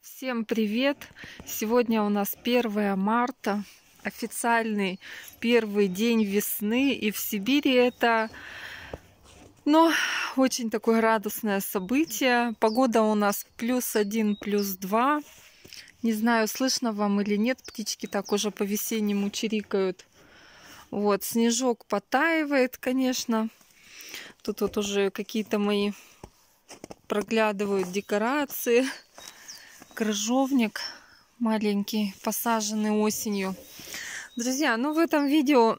Всем привет! Сегодня у нас 1 марта, официальный первый день весны, и в Сибири это, очень такое радостное событие. Погода у нас +1, +2. Не знаю, слышно вам или нет, птички так уже по-весеннему чирикают. Вот, снежок потаивает, конечно. Тут вот уже какие-то мои проглядывают декорации. Крыжовник маленький, посаженный осенью. Друзья, в этом видео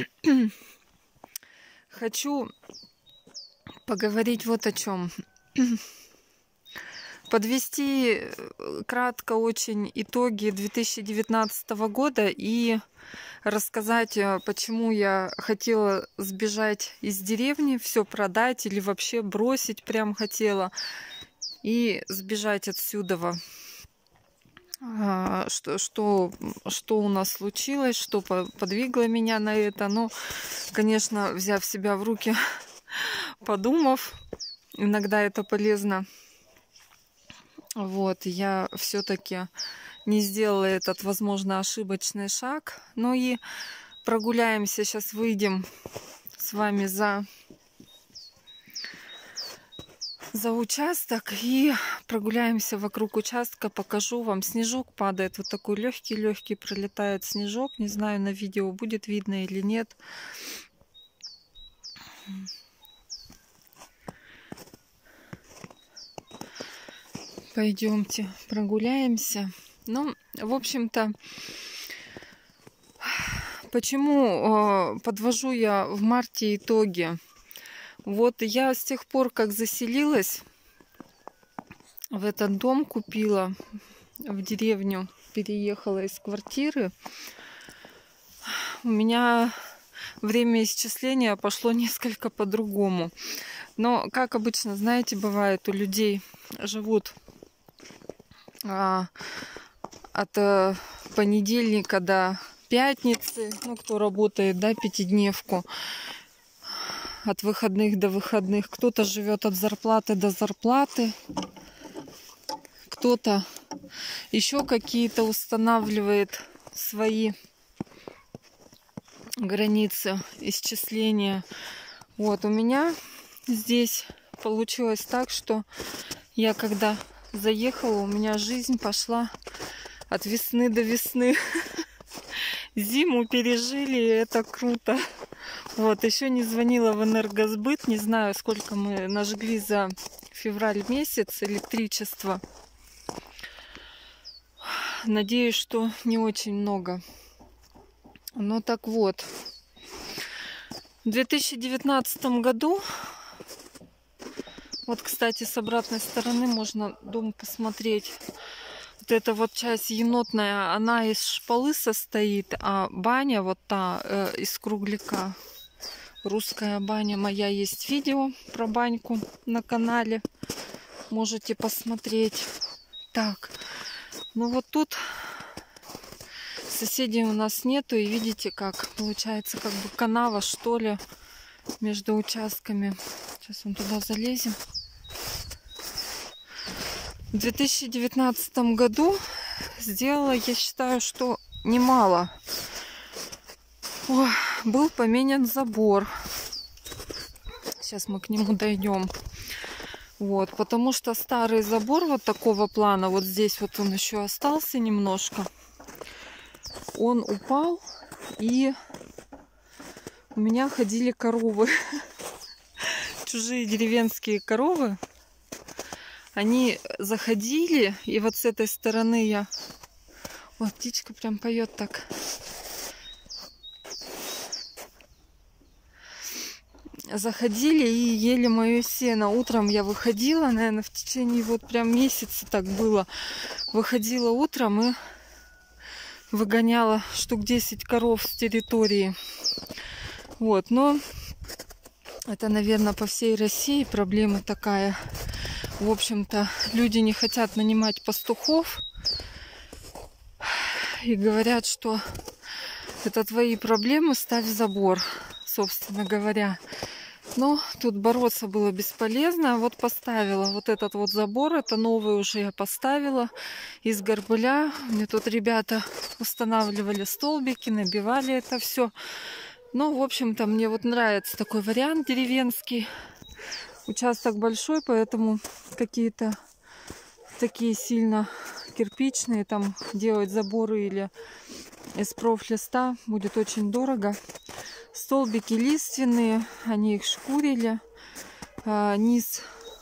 хочу поговорить вот о чем. Подвести кратко очень итоги 2019 года и рассказать, почему я хотела сбежать из деревни, все продать или вообще бросить прям хотела и сбежать отсюда. Что у нас случилось, что подвигло меня на это. Конечно, взяв себя в руки, подумав, иногда это полезно. Вот, я все-таки не сделала этот, возможно, ошибочный шаг. И прогуляемся, сейчас выйдем с вами за участок и прогуляемся вокруг участка, покажу вам. Снежок падает, вот такой легкий пролетает снежок. Не знаю, на видео будет видно или нет. Пойдемте прогуляемся. В общем-то, почему подвожу я в марте итоги? Вот я с тех пор, как заселилась в этот дом, купила в деревню, переехала из квартиры, у меня время исчисления пошло несколько по-другому. Но, как обычно, знаете, бывает, у людей живут от понедельника до пятницы, кто работает, пятидневку, от выходных до выходных. Кто-то живет от зарплаты до зарплаты, кто-то еще какие-то устанавливает свои границы исчисления. Вот у меня здесь получилось так, что я когда заехала, у меня жизнь пошла от весны до весны. Зиму пережили, и это круто. Вот, еще не звонила в энергосбыт, не знаю, сколько мы нажгли за февраль месяц электричества. Надеюсь, что не очень много. Так вот, в 2019 году, вот, кстати, с обратной стороны можно дом посмотреть. Вот эта вот часть енотная, она из шпалы состоит, а баня вот та из кругляка. Русская баня моя, есть видео про баньку на канале. Можете посмотреть. Так, вот тут соседей у нас нету. И видите, как получается, как бы канава, что ли, между участками. Сейчас мы туда залезем. В 2019 году сделала, я считаю, что немало. Был поменен забор. Сейчас мы к нему дойдем. Вот, потому что старый забор вот такого плана, вот здесь вот он еще остался немножко. Он упал, и у меня ходили коровы. Чужие деревенские коровы. Они заходили, и вот с этой стороны я... Вот птичка прям поет так. Заходили и ели мое сено. Утром я выходила, наверное, в течение вот прям месяца так было. Выходила утром и выгоняла штук 10 коров с территории. Вот, но это, наверное, по всей России проблема такая. В общем-то, люди не хотят нанимать пастухов и говорят, что это твои проблемы, ставь забор, собственно говоря. Но тут бороться было бесполезно. Вот поставила вот этот вот забор. Это новый уже я поставила из горбыля. Мне тут ребята устанавливали столбики, набивали это все. Ну, в общем-то, мне вот нравится такой вариант деревенский. Участок большой, поэтому какие-то такие сильно кирпичные там делать заборы или из профлиста будет очень дорого. Столбики лиственные, они их шкурили. Низ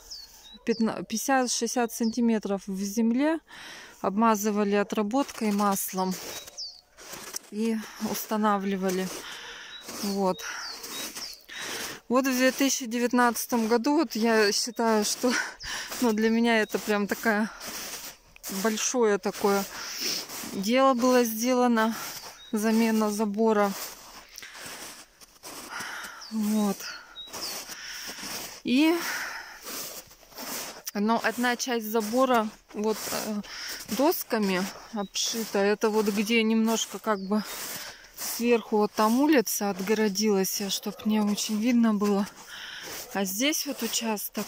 50-60 сантиметров в земле. Обмазывали отработкой маслом и устанавливали. Вот. Вот в 2019 году, вот я считаю, что для меня это прям такая большое такое дело было сделано. Замена забора. Вот. И одна часть забора вот досками обшита. Это вот где немножко как бы сверху вот там улица отгородилась, чтобы не очень видно было. А здесь вот участок,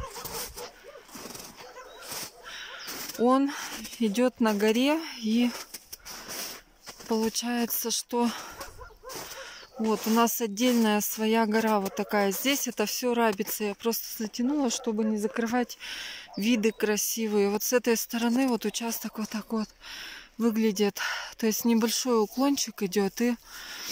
он идет на горе, и получается, что вот у нас отдельная своя гора вот такая. Здесь это все рабица. Я просто затянула, чтобы не закрывать виды красивые. Вот с этой стороны вот участок вот так вот выглядит. То есть небольшой уклончик идет, и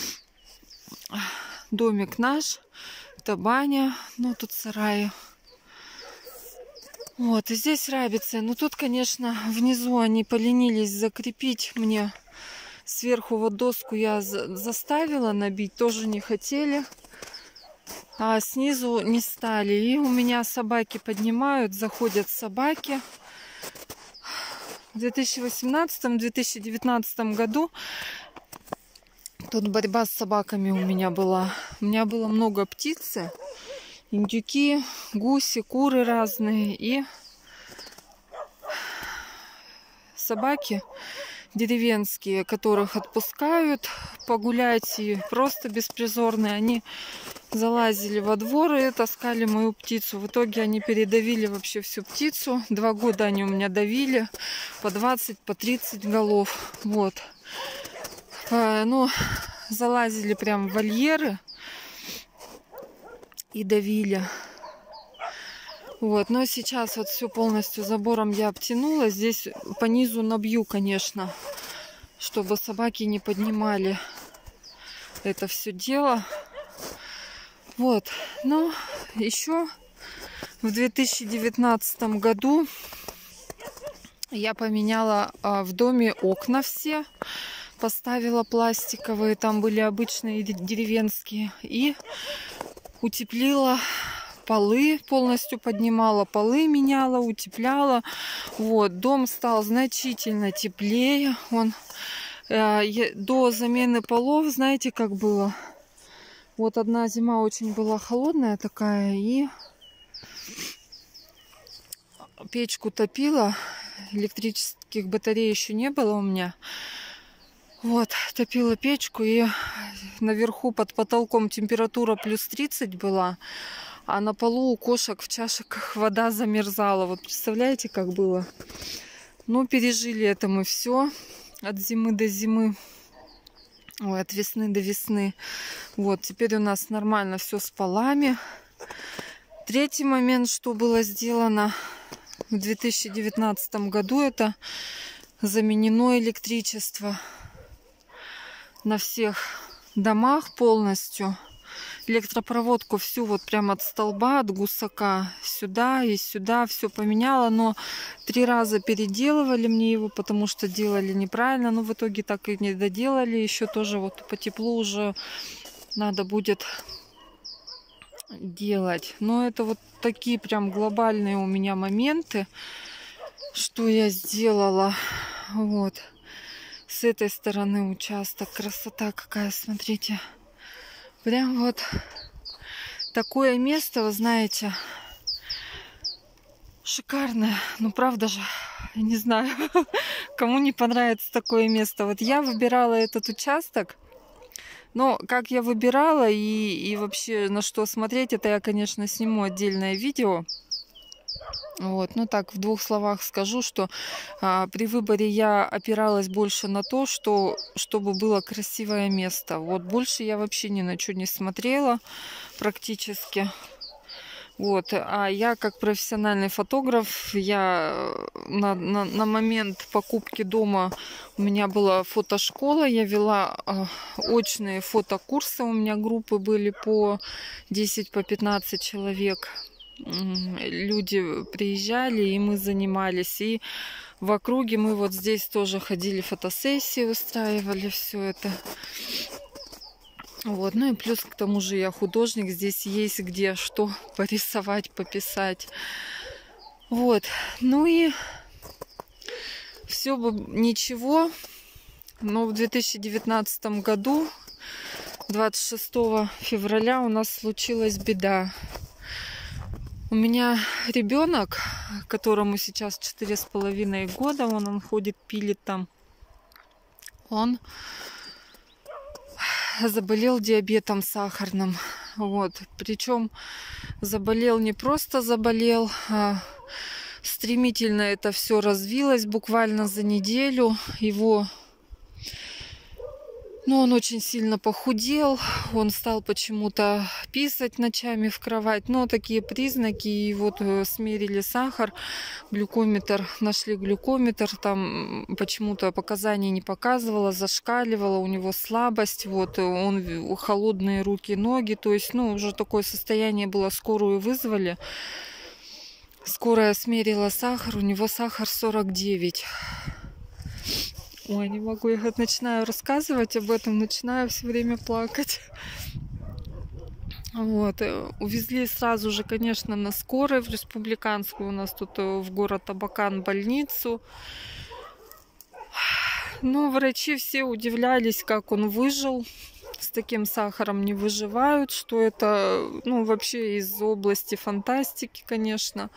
домик наш. Это баня, ну тут сараи. Вот, и здесь рабицы. Но тут, конечно, внизу они поленились закрепить мне. Сверху вот доску я заставила набить, тоже не хотели. А снизу не стали. И у меня собаки поднимают, заходят собаки. В 2018-2019 году тут борьба с собаками у меня была. У меня было много птицы, индюки, гуси, куры разные. И собаки деревенские, которых отпускают погулять и просто беспризорные, они залазили во двор и таскали мою птицу. В итоге они передавили вообще всю птицу. 2 года они у меня давили по 20, по 30 голов. Вот. Залазили прям в вольеры и давили. Вот, но сейчас вот все полностью забором я обтянула. Здесь по низу набью, конечно, чтобы собаки не поднимали это все дело. Вот, но еще в 2019 году я поменяла в доме окна все. Поставила пластиковые, там были обычные деревенские. И утеплила полы, полностью поднимала полы, меняла, утепляла. Вот, дом стал значительно теплее. До замены полов, знаете, как было? Вот одна зима очень была холодная такая, и печку топила. Электрических батарей еще не было у меня. Вот, топила печку, и наверху под потолком температура плюс 30 была. А на полу у кошек в чашках вода замерзала. Вот представляете, как было? Ну, пережили это мы все. От зимы до зимы. Ой, от весны до весны. Вот, теперь у нас нормально все с полами. Третий момент, что было сделано в 2019 году, это заменено электричество на всех домах полностью. Электропроводку всю вот прямо от столба, от гусака сюда и сюда все поменяла, но 3 раза переделывали мне его, потому что делали неправильно, но в итоге так и не доделали. Еще тоже вот по теплу уже надо будет делать. Но это вот такие прям глобальные у меня моменты, что я сделала. Вот. С этой стороны участок. Красота какая, смотрите. Прям вот такое место, вы знаете, шикарное. Ну, правда же, я не знаю, кому не понравится такое место. Вот я выбирала этот участок Но как я выбирала и вообще на что смотреть, это я, конечно, сниму отдельное видео. Вот, ну так, в двух словах скажу, что при выборе я опиралась больше на то, чтобы было красивое место. Вот, больше я вообще ни на что не смотрела практически. Вот, а я как профессиональный фотограф, я на момент покупки дома у меня была фотошкола, я вела очные фотокурсы, у меня группы были по 10, по 15 человек. Люди приезжали, и мы занимались. И в округе мы вот здесь тоже ходили, фотосессии устраивали, все это. Вот, ну и плюс к тому же я художник, здесь есть где что порисовать, пописать. Вот, ну и все бы ничего, но в 2019 году, 26 февраля, у нас случилась беда. У меня ребенок, которому сейчас 4,5 года, он ходит, пилит там, он заболел диабетом сахарным. Вот. Причем заболел не просто заболел, а стремительно это все развилось буквально за неделю. Он очень сильно похудел, он стал почему-то писать ночами в кровать. Но такие признаки, и вот смерили сахар, глюкометр, нашли глюкометр, там почему-то показаний не показывало, зашкаливало, у него слабость, вот, он холодные руки, ноги, то есть, уже такое состояние было, скорую вызвали. Скорая смерила сахар, у него сахар 49. Ой, не могу, я начинаю рассказывать об этом, начинаю все время плакать. Вот, увезли сразу же, конечно, на скорой в республиканскую, у нас тут в город Абакан, больницу. Но врачи все удивлялись, как он выжил. С таким сахаром не выживают, что это, вообще из области фантастики, конечно.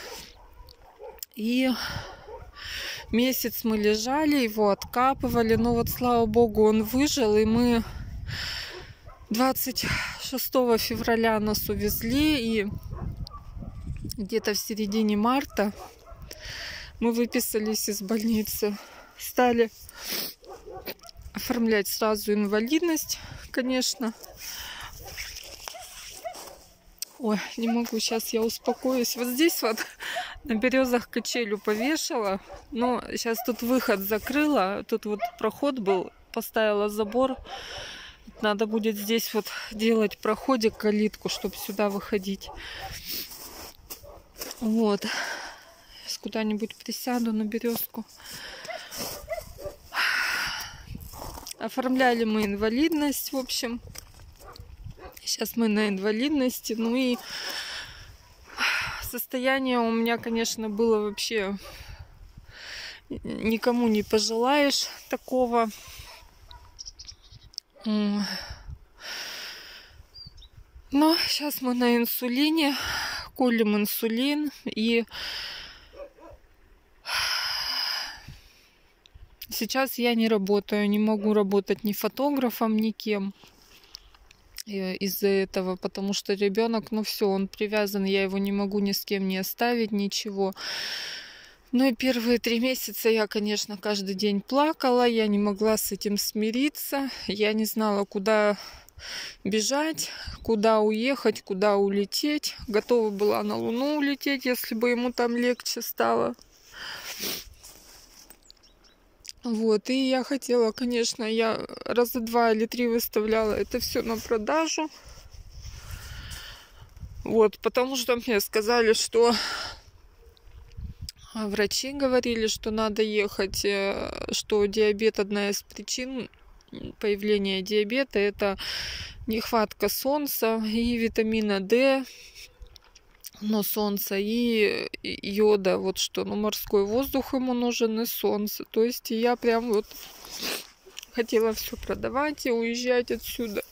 И месяц мы лежали, его откапывали, но вот, слава богу, он выжил, и мы 26 февраля нас увезли, и где-то в середине марта мы выписались из больницы, стали оформлять сразу инвалидность, конечно. Ой, не могу, сейчас я успокоюсь. Вот здесь вот на березах качелю повешала, но сейчас тут выход закрыла, тут вот проход был, поставила забор. Надо будет здесь вот делать проходик, калитку, чтобы сюда выходить. Вот. Сейчас куда-нибудь присяду на березку. Оформляли мы инвалидность, в общем. Сейчас мы на инвалидности. Ну и состояние у меня, конечно, было вообще... Никому не пожелаешь такого. Но сейчас мы на инсулине. Колем инсулин. И сейчас я не работаю. Не могу работать ни фотографом, ни кем. Из-за этого, потому что ребенок, все, он привязан, я его не могу ни с кем не оставить, ничего. Ну и первые 3 месяца я, конечно, каждый день плакала, я не могла с этим смириться, я не знала, куда бежать, куда уехать, куда улететь. Готова была на Луну улететь, если бы ему там легче стало. Вот, и я хотела, конечно, я раза 2 или 3 выставляла это все на продажу. Вот, потому что мне сказали, что врачи говорили, что надо ехать, что диабет, одна из причин появления диабета, это нехватка солнца и витамина D, но солнце и йода, вот что, морской воздух ему нужен и солнце. То есть я прям вот хотела все продавать и уезжать отсюда.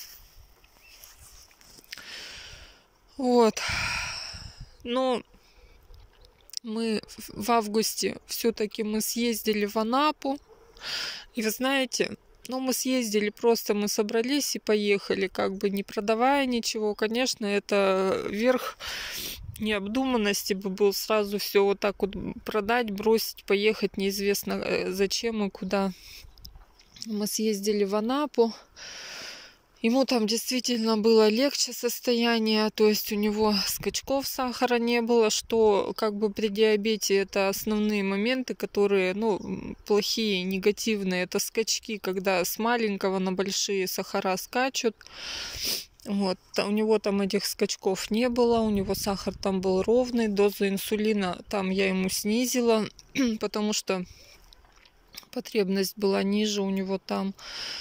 Вот. Но мы в августе все-таки мы съездили в Анапу. И вы знаете, Но мы съездили, просто мы собрались и поехали, как бы не продавая ничего. Конечно, это верх необдуманности бы был сразу все вот так вот продать, бросить, поехать неизвестно зачем и куда. Мы съездили в Анапу. Ему там действительно было легче состояние, то есть у него скачков сахара не было, что как бы при диабете это основные моменты, которые, ну, плохие, негативные. Это скачки, когда с маленького на большие сахара скачут. Вот. У него там этих скачков не было, у него сахар там был ровный, дозу инсулина там я ему снизила, потому что потребность была ниже у него там.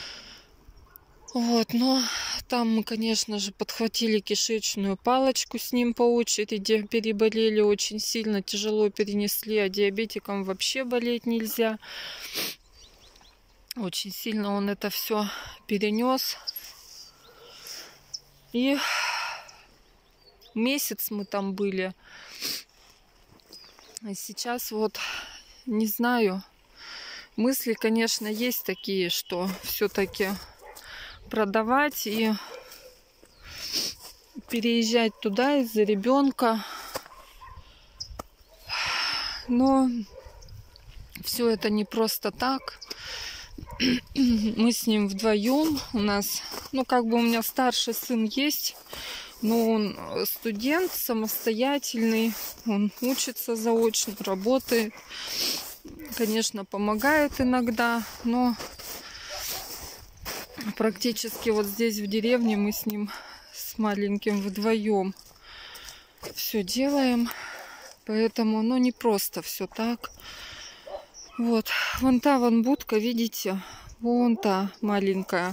Вот, но там мы, конечно же, подхватили кишечную палочку с ним по очереди, переболели очень сильно, тяжело перенесли, а диабетикам вообще болеть нельзя. Очень сильно он это все перенес. И месяц мы там были. А сейчас вот, не знаю, мысли, конечно, есть такие, что все-таки продавать и переезжать туда из-за ребенка. Но все это не просто так. Мы с ним вдвоем. У нас, ну, как бы у меня старший сын есть, но он студент самостоятельный. Он учится заочно, работает. Конечно, помогает иногда, но практически вот здесь в деревне мы с ним, с маленьким, вдвоем все делаем. Поэтому, ну, не просто все так. Вот, вон та вон будка, видите? Вон та маленькая.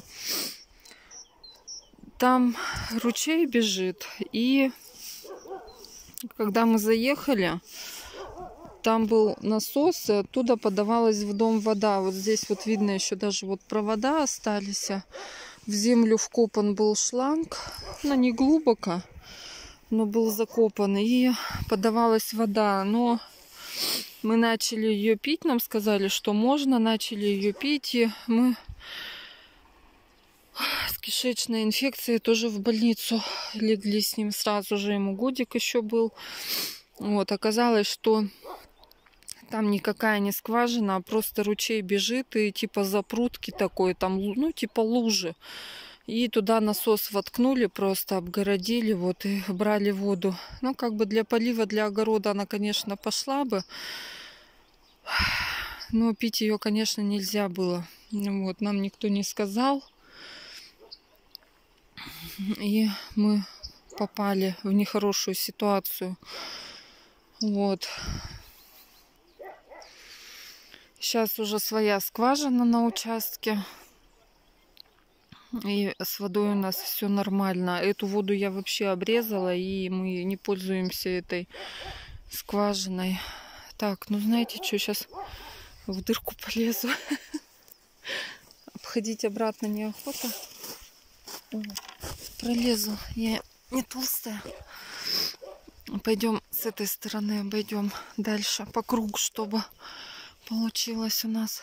Там ручей бежит. И когда мы заехали, там был насос, и оттуда подавалась в дом вода. Вот здесь вот видно еще даже вот провода остались. В землю вкопан был шланг. Ну, не глубоко, но был закопан. И подавалась вода. Но мы начали ее пить. Нам сказали, что можно. Начали ее пить. И мы с кишечной инфекцией тоже в больницу легли с ним сразу же. Ему годик еще был. Вот, оказалось, что там никакая не скважина, а просто ручей бежит и типа запрудки такой, там, ну, типа лужи. И туда насос воткнули, просто обгородили, вот, и брали воду. Ну, как бы для полива, для огорода она, конечно, пошла бы. Но пить ее, конечно, нельзя было. Вот, нам никто не сказал. И мы попали в нехорошую ситуацию. Вот. Сейчас уже своя скважина на участке. И с водой у нас все нормально. Эту воду я вообще обрезала, и мы не пользуемся этой скважиной. Так, ну знаете что, сейчас в дырку полезу. Обходить обратно неохота. Пролезу. Я не толстая. Пойдем с этой стороны, обойдем дальше по кругу, чтобы получилось у нас.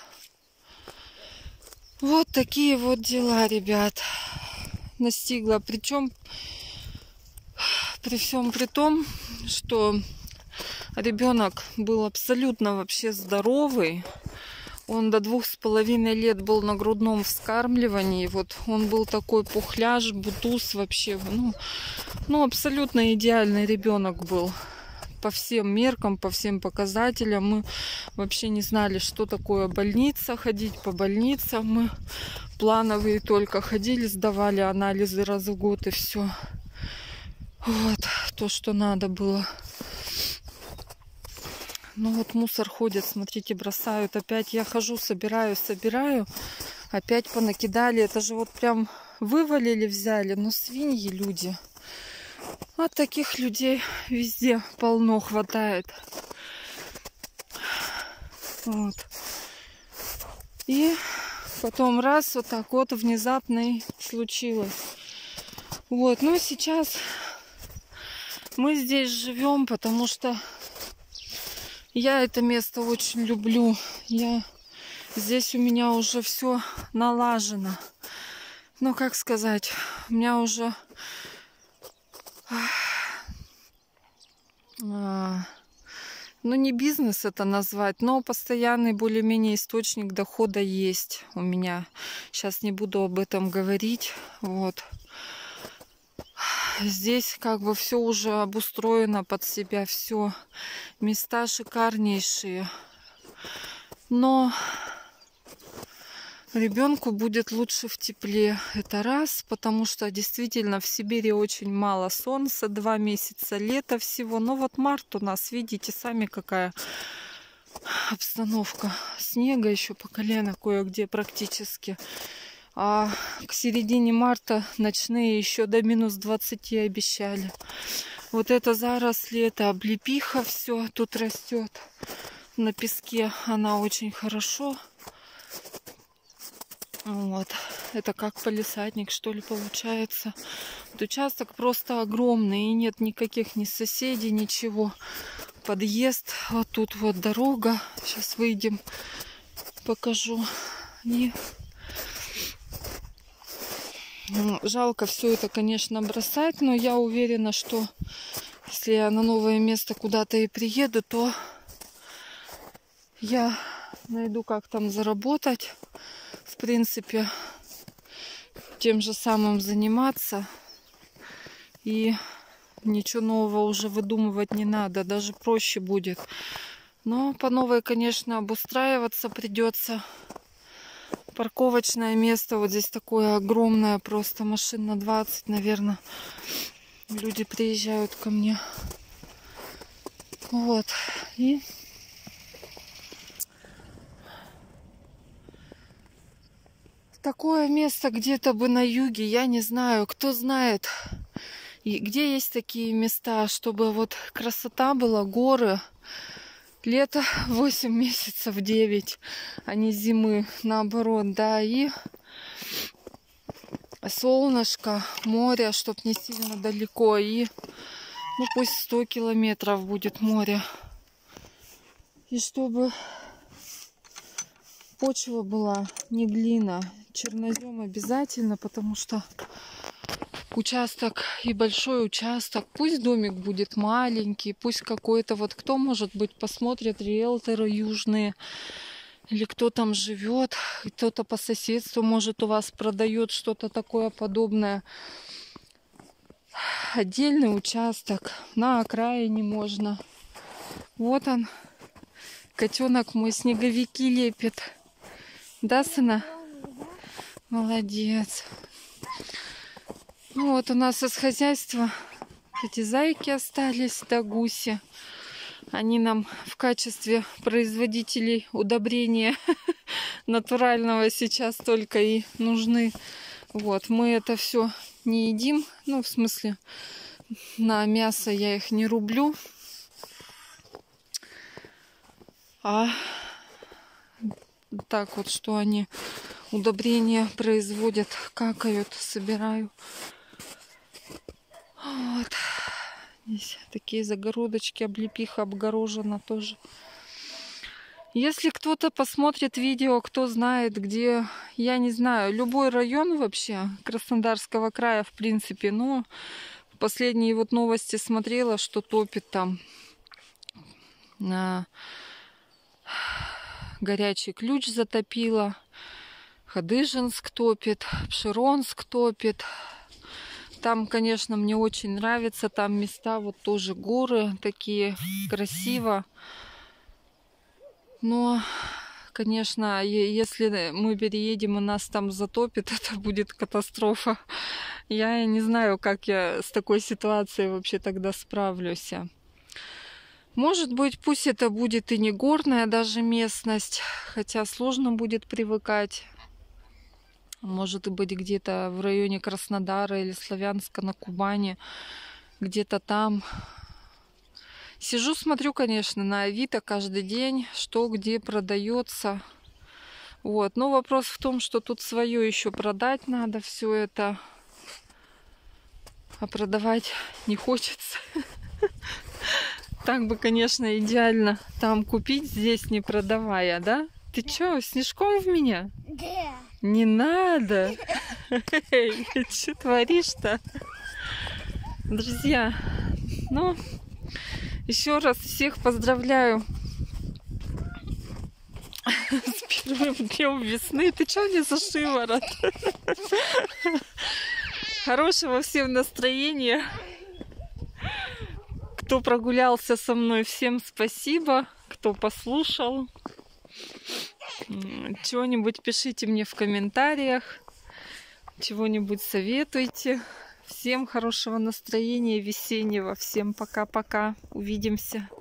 Вот такие вот дела, ребят. Настигла. Причем при всем при том, что ребенок был абсолютно вообще здоровый. Он до 2,5 лет был на грудном вскармливании. Вот он был такой пухляж, бутуз вообще. Ну, абсолютно идеальный ребенок был. По всем меркам, по всем показателям. Мы вообще не знали, что такое больница, ходить по больницам. Мы плановые только ходили, сдавали анализы раз в год и все. Вот то, что надо было. Ну вот мусор ходит, смотрите, бросают. Опять я хожу, собираю. Опять понакидали. Это же вот прям вывалили, взяли. Ну, свиньи люди. А таких людей везде полно хватает. Вот. И потом раз, вот так вот внезапно и случилось. Вот, ну сейчас мы здесь живем, потому что я это место очень люблю. Я Здесь у меня уже все налажено. Ну, как сказать, у меня уже ну, не бизнес это назвать, но постоянный более-менее источник дохода есть у меня. Сейчас не буду об этом говорить. Вот. Здесь как бы все уже обустроено под себя, все. Места шикарнейшие. Но ребенку будет лучше в тепле. Это раз, потому что действительно в Сибири очень мало солнца, 2 месяца лета всего. Но вот март у нас, видите, сами какая обстановка. Снега еще по колено кое-где практически. А к середине марта ночные еще до минус 20 обещали. Вот это заросли, это облепиха все тут растет. На песке она очень хорошо. Вот. Это как палисадник, что ли, получается. Вот участок просто огромный. И нет никаких ни соседей, ничего. Подъезд. Вот тут вот дорога. Сейчас выйдем, покажу. И жалко все это, конечно, бросать. Но я уверена, что если я на новое место куда-то и приеду, то я найду, как там заработать. В принципе, тем же самым заниматься. И ничего нового уже выдумывать не надо. Даже проще будет. Но по новой, конечно, обустраиваться придется. Парковочное место вот здесь такое огромное. Просто машин на 20, наверное. Люди приезжают ко мне. Вот. И такое место где-то бы на юге, я не знаю, кто знает, и где есть такие места, чтобы вот красота была, горы, лето 8 месяцев, 9, а не зимы, наоборот, да, и солнышко, море, чтоб не сильно далеко, и ну пусть 100 километров будет море, и чтобы почва была не глина, чернозем обязательно, потому что участок и большой участок, пусть домик будет маленький, пусть какой-то вот, кто, может быть, посмотрит, риэлторы южные, или кто там живет, кто-то по соседству, может, у вас продает что-то такое подобное. Отдельный участок, на окраине можно. Вот он, котенок мой, снеговики лепит. Да, сына? Молодец. Ну, вот у нас из хозяйства эти зайки остались, да, гуси. Они нам в качестве производителей удобрения натурального сейчас только и нужны. Вот, мы это все не едим. Ну, в смысле, на мясо я их не рублю. А так вот, что они удобрения производят, какают, собираю. Вот. Здесь такие загородочки, облепиха обгорожена тоже. Если кто-то посмотрит видео, кто знает, где, я не знаю, любой район вообще Краснодарского края, в принципе, но последние вот новости смотрела, что топит там на Горячий Ключ затопило, Хадыженск топит, Пшеронск топит. Там, конечно, мне очень нравится. Там места, вот тоже горы такие, красиво. Но, конечно, если мы переедем и нас там затопит, это будет катастрофа. Я не знаю, как я с такой ситуацией вообще тогда справлюсь. Может быть, пусть это будет и не горная даже местность, хотя сложно будет привыкать. Может быть, где-то в районе Краснодара или Славянска на Кубани, где-то там. Сижу, смотрю, конечно, на Авито каждый день, что где продается. Вот. Но вопрос в том, что тут свое еще продать надо, все это. А продавать не хочется. Так бы, конечно, идеально там купить, здесь не продавая, да? Ты чё, снежком в меня? Да. Не надо. Эй, ты что творишь-то? Друзья, ну, еще раз всех поздравляю с первым днем весны. Ты что мне за шиворот? Хорошего всем настроения. Кто прогулялся со мной, всем спасибо. Кто послушал. Чего-нибудь пишите мне в комментариях. Чего-нибудь советуйте. Всем хорошего настроения весеннего. Всем пока-пока. Увидимся.